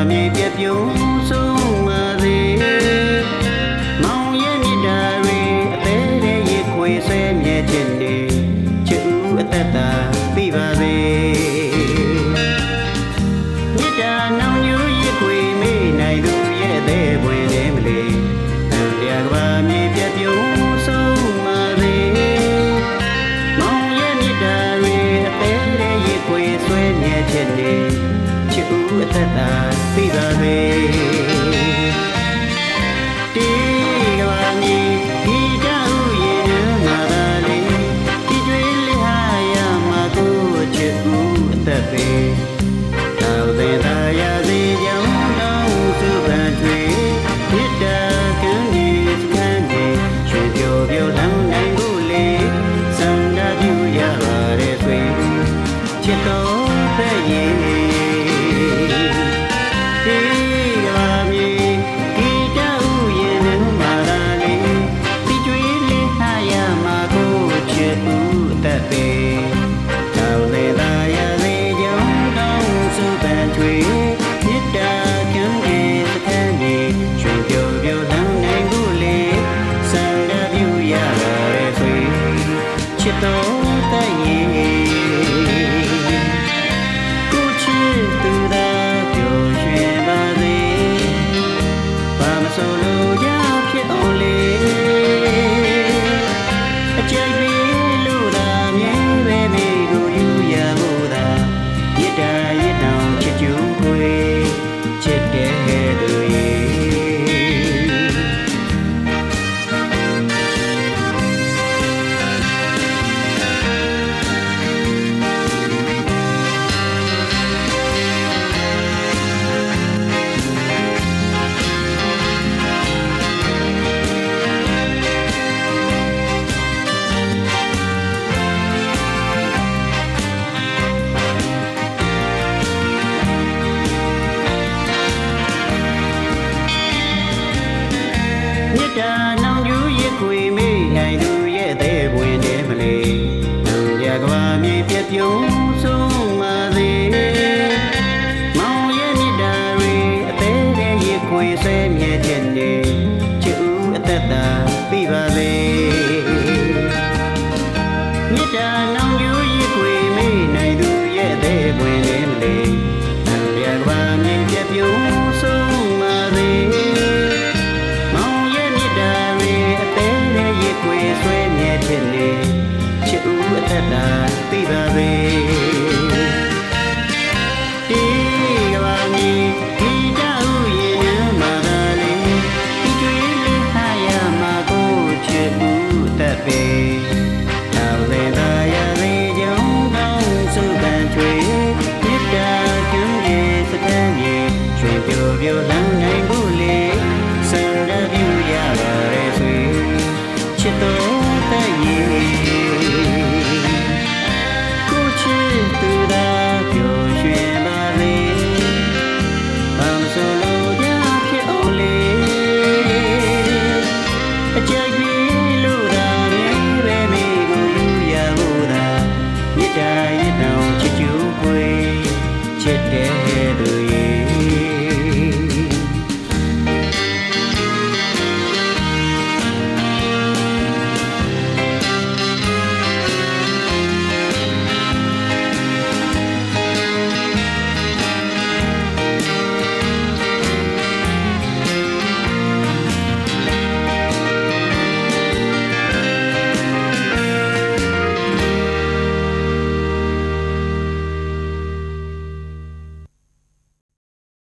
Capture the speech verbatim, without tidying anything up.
မြေပြပြုံးဆုံးပါစေမောင်ရဲ့မြတ်တာတွေအသေးတဲ့ရေခွေဆွဲမြဲခြင်းတွေချစ်ဦးအသက်တာပြီးပါစေမြတ်တာနောင်ညူရေခွေမေးနိုင်သူရဲ့သေးပွင့်တယ်မလေးတန်တရားကဘာမြေပြပြုံးဆုံးပါစေမောင်ရဲ့မြတ်တာတွေအသေးတဲ့ရေခွေဆွဲမြဲခြင်းတွေချစ်ဦးအသက်တာပြီးပါစေတီကဘာမြေဒီတောက်ရင်မာသာလေးဒီကျွေးလေးဟာရမှာကိုချစ်ဦးအသက်ပဲတောက်တဲ့သာရစေကြောင်းတောင်းစုပန်ထွေမြစ်တာကမ်းကြီးစခန်းကြီးရွှေပြောပြောလမ်းနိုင်ကိုလေစံတာပြူရပါတဲ့ဆွေချစ်တော်သက်ရင်ချစ်တော်သက်ရင်ကိုချစ်သူသာပျော်ရွှင်ပါစေဘာမဆိုလို့ရဖြစ်အောင်လေအကြိုက်ပြီးလို့သာမြဲပဲမိကိုယူရဖို့သာရစ်တာရစ်တောင်ချစ်ကြူခွေချစ်တဲ့သူရဲ့မြတ်တာနောင်ကျူးရခွေမေးနိုင်သူရဲ့သေးပွင့်တယ်မလေးနောင်ကြကဘာမြေပြပြုံး